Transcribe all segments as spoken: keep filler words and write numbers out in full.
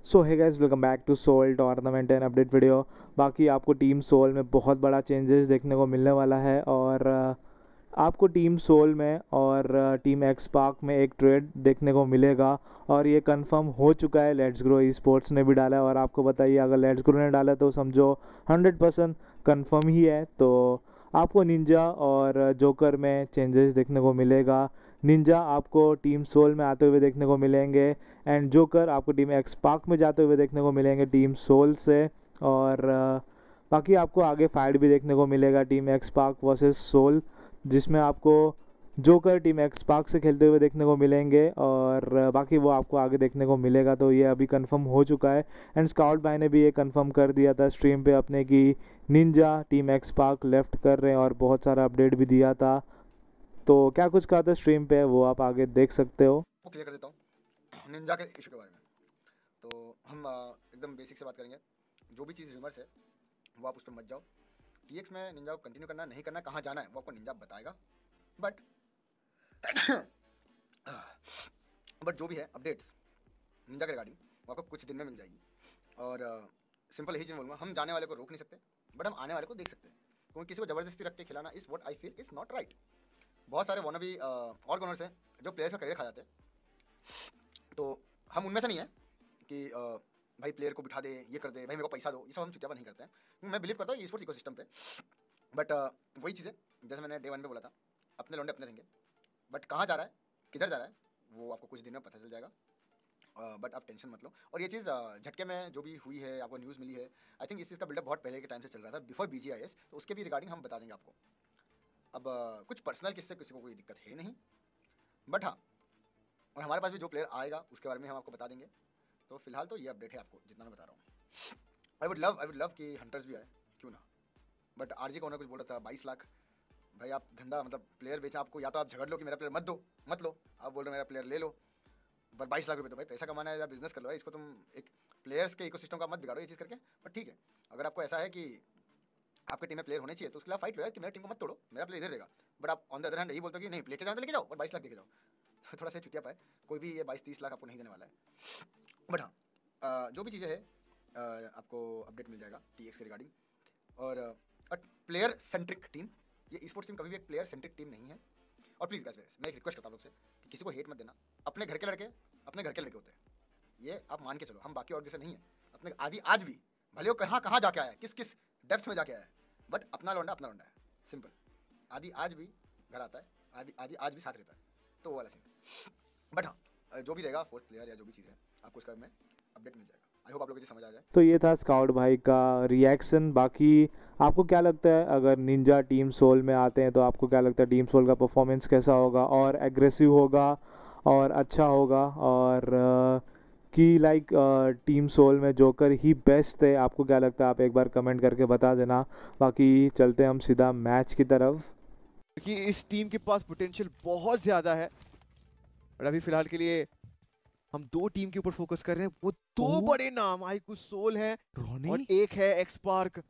So hi guys, welcome back to Soul tournament and update video. बाकी आपको team Soul में बहुत बड़ा चेंजेस देखने को मिलने वाला है और अ, आपको टीम सोल में और अ, टीम एक्स पार्क में एक ट्रेड देखने को मिलेगा और ये कंफर्म हो चुका है। लेट्स ग्रो ई स्पोर्ट्स ने भी डाला है और आपको बताइए, अगर लेट्स ग्रो ने डाला तो समझो हंड्रेड परसेंट कन्फर्म ही है। तो आपको निंजा और जोकर में चेंजेस देखने को मिलेगा। निंजा आपको टीम सोल में आते हुए देखने को मिलेंगे एंड जोकर आपको टीम एक्स पार्क में जाते हुए देखने को मिलेंगे टीम सोल से। और अ, बाकी आपको आगे फाइट भी देखने को मिलेगा team XSpark versus Soul, जिसमें आपको जोकर टीम एक्स पार्क से खेलते हुए देखने को मिलेंगे और अ, बाकी वो आपको आगे देखने को मिलेगा। तो ये अभी कंफर्म हो चुका है एंड स्काउट भाई ने भी ये कंफर्म कर दिया था स्ट्रीम पे अपने की Ninja team XSpark left कर रहे हैं और बहुत सारा अपडेट भी दिया था। तो क्या कुछ कहा था स्ट्रीम पे वो आप आगे देख सकते हो। वो क्लियर कर देता हूँ निंजा के इशू के बारे में। तो हम अ, एकदम बेसिक से बात करेंगे। जो भी चीज़ रिमर्स है वो आप उस पर मत जाओ। टीएक्स में निंजा को कंटिन्यू करना नहीं करना, कहाँ जाना है वो आपको निंजा बताएगा। बट बट जो भी है अपडेट्स निंजा के रिगार्डिंग वो आपको कुछ दिन में मिल जाएगी। और सिंपल यही चीज़ बोलूँगा, हम जाने वाले को रोक नहीं सकते बट हम आने वाले को देख सकते हैं, क्योंकि किसी को ज़बरदस्ती रख के खिलाना is what I feel is not right. बहुत सारे वोना भी और ओनर्स हैं जो प्लेयर्स का करियर खा जाते हैं, तो हम उनमें से नहीं है कि अ, भाई प्लेयर को बिठा दे, ये कर दे, भाई मेरे को पैसा दो, ये सब हम चुतियापा नहीं करते हैं। मैं बिलीव करता हूँ स्पोर्ट्स इकोसिस्टम पे। बट वही चीज़ है जैसे मैंने डे वन पे बोला था, अपने लौंडे अपने रहेंगे, बट कहाँ जा रहा है किधर जा रहा है वो आपको कुछ दिन में पता चल जाएगा। बट आप टेंशन मत लो। और ये चीज़ अ, झटके में जो भी हुई है, आपको न्यूज़ मिली है, आई थिंक इस चीज़ का बिल्डअप बहुत पहले के टाइम से चल रहा था before B G I S, तो उसके भी रिगार्डिंग हम बता देंगे आपको। अब अ, कुछ पर्सनल किससे किसी को कोई दिक्कत है नहीं, बट हाँ, और हमारे पास भी जो प्लेयर आएगा उसके बारे में हम आपको बता देंगे। तो फिलहाल तो ये अपडेट है आपको जितना मैं बता रहा हूँ। I would love I would love कि हंटर्स भी आए, क्यों ना। बट आरजी का ओनर कुछ बोल रहा था बाईस लाख। भाई आप धंधा मतलब प्लेयर बेचा आपको, या तो आप झगड़ लो कि मेरा प्लेयर मत दो मत लो, आप बोल रहे हो मेरा प्लेयर ले लो। पर बाईस लाख रुपये तो भाई पैसा कमाना है या बिजनेस कर लो, इसको तुम एक प्लेयर्स के इकोसिस्टम का मत बिगाड़ो ये चीज़ करके। पर ठीक है, अगर आपको ऐसा है कि आपकी टीम में प्लेयर होने चाहिए तो उसके लिए फाइट लो यार कि मेरा टीम को मत तोड़ो, मेरा प्लेयर इधर रहेगा। बट आप ऑन द अदर हैंड यही बोलते हो कि नहीं लेके जाओ तो लेके जाओ और बाईस लाख देके जाओ, तो थोड़ा सा चुतिया पाए। कोई भी ये बाईस तीस लाख आपको नहीं देने वाला है। बट हाँ, अ, जो भी चीज़ें हैं अ, आपको अपडेट मिल जाएगा टी एक्स के रिगार्डिंग। और प्लेयर सेंट्रिक टीम, ये स्पोर्ट्स टीम कभी भी एक प्लेयर सेंट्रिक टीम नहीं है। और प्लीज़ गाइस, मैं एक रिक्वेस्ट करता हूँ आप लोग से कि किसी को हेट मत देना। अपने घर के लड़के अपने घर के लड़के होते हैं, ये आप मान के चलो। हम बाकी और जैसे नहीं है। अपने आदि आज भी भले वो कहाँ कहाँ जाके आया है, किस किस डेप्थ में जाके आया है, बट अपना लौंडा अपना लौंडा है, सिंपल। आदि आज भी घर आता है, आदि आदि आज भी साथ रहता है, तो वो वाला सीन है। बट हाँ, जो भी रहेगा फोर्थ प्लेयर या जो भी चीज़ है आपको उसका में अपडेट मिल जाएगा। आई होप आप लोगों को समझ आ जाए। तो ये था स्काउट भाई का रिएक्शन। बाकी आपको क्या लगता है, अगर निंजा टीम सोल में आते हैं तो आपको क्या लगता है टीम सोल का परफॉर्मेंस कैसा होगा? और एग्रेसिव होगा और अच्छा होगा और अ, कि लाइक टीम सोल में जोकर ही बेस्ट है? आपको क्या लगता है, आप एक बार कमेंट करके बता देना। बाकी चलते हम सीधा मैच की तरफ, क्योंकि इस टीम के पास पोटेंशियल बहुत ज्यादा है। और अभी फिलहाल के लिए हम दो टीम के ऊपर फोकस कर रहे हैं। वो दो बड़े नाम आईकू सोल है और एक है एक्स पार्क।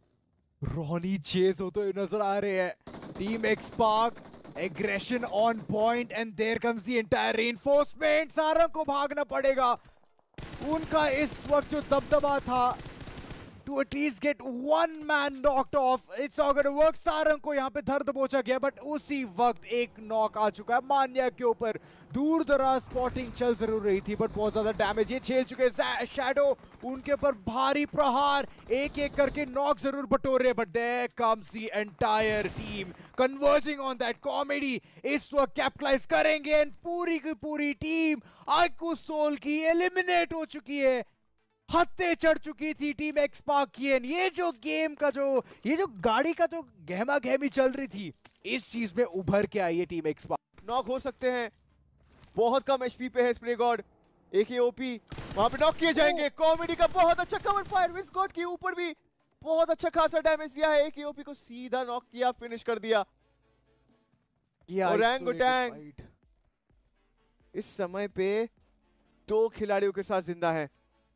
रॉनी चेज होते हुए नजर आ रहे हैं। Team XSpark aggression on point and there comes the entire reinforcement. Sarang को भागना पड़ेगा। उनका इस वक्त जो दबदबा था to at least get one man knocked off, it's not gonna work। Sarang को यहाँ पे धर दबोचा गया, बट उसी वक्त एक नॉक आ चुका है मान्या के ऊपर। दूर दराज स्पॉटिंग चल जरूर रही थी बट बहुत ज्यादा डैमेज ये झेल चुके हैं। शैडो उनके ऊपर भारी प्रहार, एक एक करके नॉक जरूर बटोर रहे, but there comes the entire team converging on that Comedy. इस वक्त कैपिटलाइज करेंगे एंड पूरी की पूरी टीम आईकू सोल की एलिमिनेट हो चुकी है। हत्ते चढ़ चुकी थी टीम एक्स पार्क की। ये जो गेम का जो ये जो गाड़ी का जो गहमा गहमी चल रही थी, इस चीज में उभर के आई है टीम एक्स पार्क। नॉक हो सकते हैं, बहुत कम एचपी पे है स्प्रे गॉड। एक ओपी वहां पे नॉक किए जाएंगे। कॉमेडी का बहुत अच्छा कवर फायर, विस गॉड के ऊपर भी बहुत अच्छा खासा डैमेज दिया है। एक ओपी को सीधा नॉक किया, फिनिश कर दिया। ओरंगुटैंग इस समय पे दो खिलाड़ियों के साथ जिंदा है।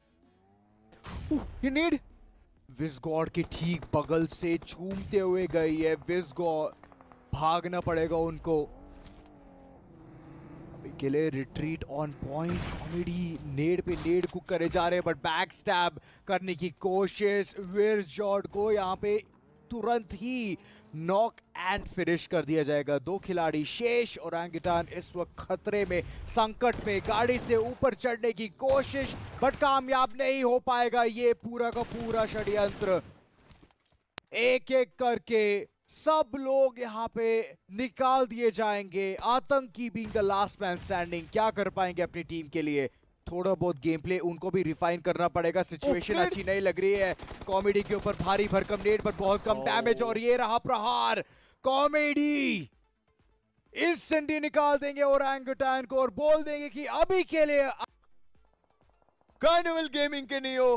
ये नीड विसगॉड के ठीक बगल से झूमते हुए गई है। विसगॉड भागना पड़ेगा उनको। अभी के लिए retreat on point. Comedy nade पे नेड कुक करे जा रहे हैं, बट बैक स्टैब करने की कोशिश। विरजॉर्ड को यहाँ पे तुरंत ही नॉक एंड फिनिश कर दिया जाएगा। दो खिलाड़ी शेष और ओरंगुटान इस वक्त खतरे में, संकट में। गाड़ी से ऊपर चढ़ने की कोशिश, बट कामयाब नहीं हो पाएगा ये पूरा का पूरा षड्यंत्र। एक एक करके सब लोग यहाँ पे निकाल दिए जाएंगे। Aatanki being the last man standing, क्या कर पाएंगे अपनी टीम के लिए? थोड़ा बहुत गेम प्ले उनको भी रिफाइन करना पड़ेगा। सिचुएशन अच्छी नहीं लग रही है। कॉमेडी के ऊपर भारी भरकम नेट पर बहुत कम डैमेज, और ये रहा प्रहार। कॉमेडी इंस्टेंटली निकाल देंगे ओरंगुटान को और बोल देंगे कि अभी के लिए कार्निवल गेमिंग के नियो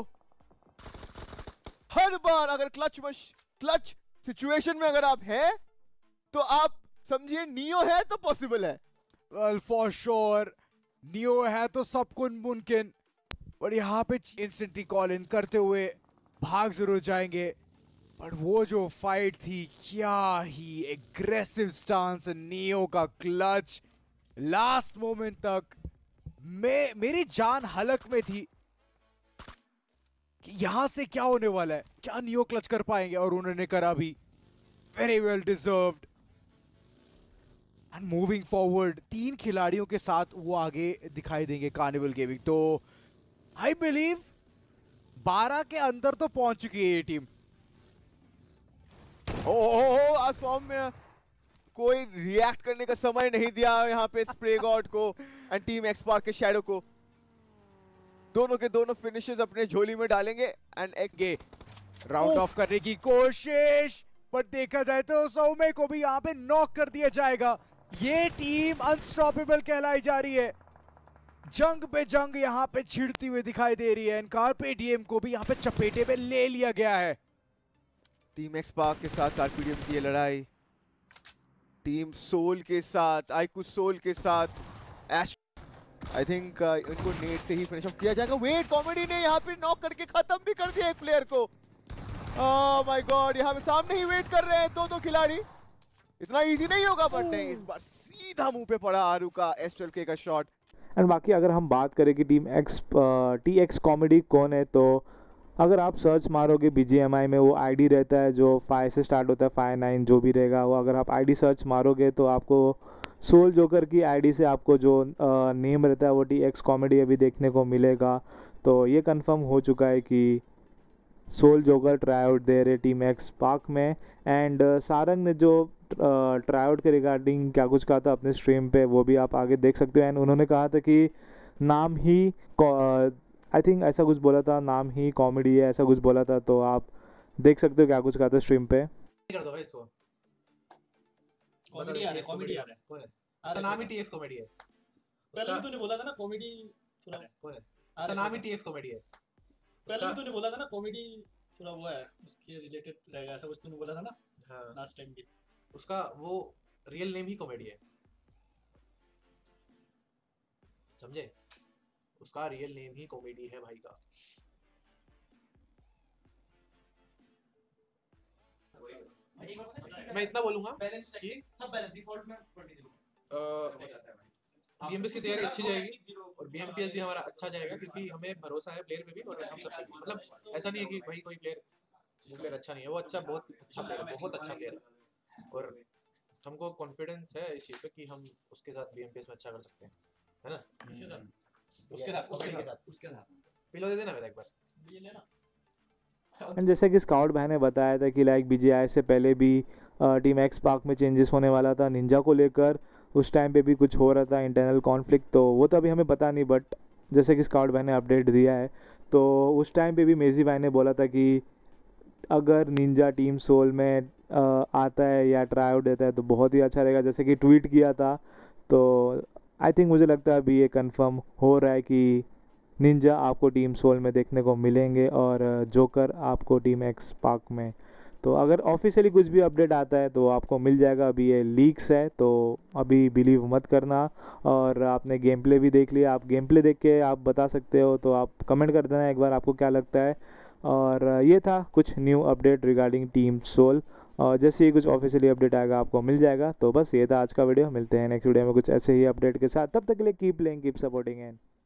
हर बार अगर क्लच मश क्लच सिचुएशन में अगर आप हैं तो आप समझिए नियो है तो पॉसिबल है। वेल फॉर श्योर नियो है तो सब कुछ मुमकिन, और यहाँ पे इंस्टेंटली कॉल इन करते हुए भाग जरूर जाएंगे। पर वो जो फाइट थी, क्या ही एग्रेसिव स्टांस, नियो का क्लच लास्ट मोमेंट तक। मैं मेरी जान हलक में थी कि यहां से क्या होने वाला है, क्या नियो क्लच कर पाएंगे, और उन्होंने करा भी। Very well deserved. And moving forward तीन खिलाड़ियों के साथ वो आगे दिखाई देंगे कार्निवल गेमिंग। तो आई बिलीव बारह के अंदर तो पहुंच चुकी है ये टीम। ओ हो आज फॉर्म में कोई रिएक्ट करने का समय नहीं दिया यहाँ पे स्प्रे गॉड को एंड टीम एक्सपार्क के शैडो को। दोनों के दोनों फिनिशेस अपने झोली में डालेंगे एंड एक गे राउंड ऑफ करने की कोशिश, पर देखा जाए तो सौम्य को भी यहाँ पे नॉक कर दिया जाएगा। ये टीम अनस्टॉपेबल कहलाई जा रही है। जंग पे जंग यहाँ पे छिड़ती हुई दिखाई दे रही है। कार्पे डीएम को भी यहाँ पे चपेटे में ले लिया गया है। टीम एक्सपार्क के साथ कार्पेडियम की ये लड़ाई, टीम सोल के साथ, आइकू सोल के साथ एश, आई थिंक uh, इनको नेट से ही फिनिश ऑफ किया जाएगा। वेट, कॉमेडी ने यहाँ पे नॉक करके खत्म भी कर दिया एक प्लेयर को। ओह माय गॉड, यहाँ पे सामने ही वेट कर रहे हैं दो दो खिलाड़ी। इतना इजी नहीं होगा, बट नहीं, इस बार सीधा मुंह पे पड़ा आरू का एस ट्वेल्व के का शॉट। एंड बाकी अगर हम बात करें कि team X T X comedy कौन है, तो अगर आप सर्च मारोगे बीजीएमआई में वो आईडी रहता है जो फाइव से स्टार्ट होता है, फाइव नाइन जो भी रहेगा वो। अगर आप आईडी सर्च मारोगे तो आपको सोल जोकर की आईडी से आपको जो नेम रहता है वो टी एक्स कॉमेडी अभी देखने को मिलेगा। तो ये कंफर्म हो चुका है कि सोल जोकर ट्राई आउट दे रहे टीम एक्स पार्क में। एंड सारंग ने जो ट्राई आउट के रिगार्डिंग क्या कुछ कहा था अपने स्ट्रीम पे, वो भी आप आगे देख सकते हो। एंड उन्होंने कहा था कि नाम ही आई थिंक ऐसा कुछ बोला था, नाम ही कॉमेडी है, ऐसा कुछ बोला था। तो आप देख सकते हो क्या कुछ कहा था स्ट्रीम पे। कर दो भाई इसको। कॉमेडी आ रहा है, कॉमेडी आ रहा है। कौन है? उसका नाम ही टीएक्स कॉमेडी है। पहले भी तूने बोला था ना कॉमेडी थोड़ा। कौन है? उसका नाम ही टीएक्स कॉमेडी है। पहले भी तूने बोला था ना कॉमेडी थोड़ा वो है, उसके रिलेटेड रहेगा, ऐसा कुछ तूने बोला था ना हाँ लास्ट टाइम भी। उसका वो रियल नेम ही कॉमेडी है, समझे? उसका रियल नेम ही कॉमेडी है भाई का। मैं इतना बोलूंगा कि सब बैलेंस डिफॉल्ट में बीएमपीएस की तैयारी अच्छी जाएगी और बीएमपीएस भी हमारा अच्छा जाएगा, क्योंकि हमें भरोसा है प्लेयर पे भी और हम सब पे भी। मतलब ऐसा नहीं है कि भाई कोई प्लेयर वो प्लेयर अच्छा नहीं है, वो अच्छा, बहुत अच्छा प्लेयर है, बहुत अच्छा प्लेयर है, और हमको कॉन्फिडेंस है इस चीज पे कि हम उसके साथ बीएमपीएस में अच्छा कर सकते हैं, है ना? उसके साथ उसके साथ उसके साथ उसके साथ पिलो दे देना मेरा एक बार, ये लेना। एंड जैसे कि स्काउट भाई ने बताया था कि लाइक बीजीआई से पहले भी टीम एक्स पार्क में चेंजेस होने वाला था निंजा को लेकर। उस टाइम पे भी कुछ हो रहा था इंटरनल कॉन्फ्लिक्ट, तो वो तो अभी हमें पता नहीं, बट जैसे कि स्काउट भाई ने अपडेट दिया है तो उस टाइम पे भी मेजी भाई ने बोला था कि अगर निंजा टीम सोल में uh, आता है या ट्राई आउट देता है तो बहुत ही अच्छा रहेगा, जैसे कि ट्वीट किया था। तो आई थिंक मुझे लगता है अभी ये कंफर्म हो रहा है कि निंजा आपको टीम सोल में देखने को मिलेंगे और जोकर आपको टीम एक्स पार्क में। तो अगर ऑफिशियली कुछ भी अपडेट आता है तो आपको मिल जाएगा। अभी ये लीक्स है तो अभी बिलीव मत करना। और आपने गेम प्ले भी देख लिया, आप गेम प्ले देख के आप बता सकते हो, तो आप कमेंट कर देना एक बार आपको क्या लगता है। और ये था कुछ new update regarding team Soul. और जैसे ही कुछ ऑफिशियली अपडेट आएगा आपको मिल जाएगा। तो बस ये था आज का वीडियो, मिलते हैं नेक्स्ट वीडियो में कुछ ऐसे ही अपडेट के साथ। तब तक के लिए keep playing, keep supporting and